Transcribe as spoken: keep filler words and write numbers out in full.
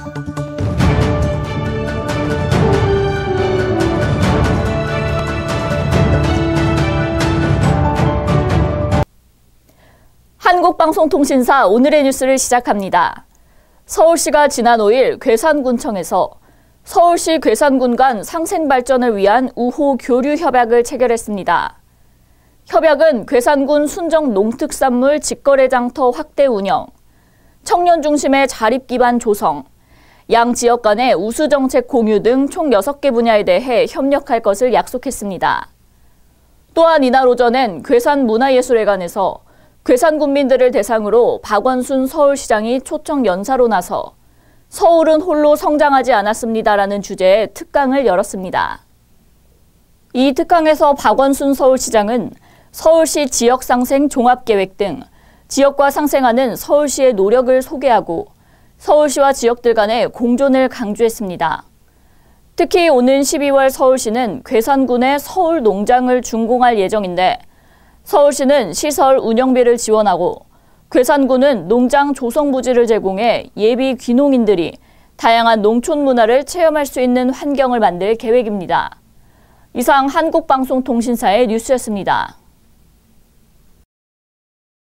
한국방송통신사 오늘의 뉴스를 시작합니다. 서울시가 지난 오일 괴산군청에서 서울시 괴산군 간 상생발전을 위한 우호 교류 협약을 체결했습니다. 협약은 괴산군 순정 농특산물 직거래 장터 확대 운영, 청년 중심의 자립 기반 조성, 양 지역 간의 우수 정책 공유 등 총 여섯 개 분야에 대해 협력할 것을 약속했습니다. 또한 이날 오전엔 괴산문화예술회관에서 괴산 군민들을 대상으로 박원순 서울시장이 초청 연사로 나서 서울은 홀로 성장하지 않았습니다라는 주제의 특강을 열었습니다. 이 특강에서 박원순 서울시장은 서울시 지역상생 종합계획 등 지역과 상생하는 서울시의 노력을 소개하고 서울시와 지역들 간의 공존을 강조했습니다. 특히 오는 십이월 서울시는 괴산군의 서울농장을 준공할 예정인데 서울시는 시설 운영비를 지원하고 괴산군은 농장 조성 부지를 제공해 예비 귀농인들이 다양한 농촌 문화를 체험할 수 있는 환경을 만들 계획입니다. 이상 한국방송통신사의 뉴스였습니다.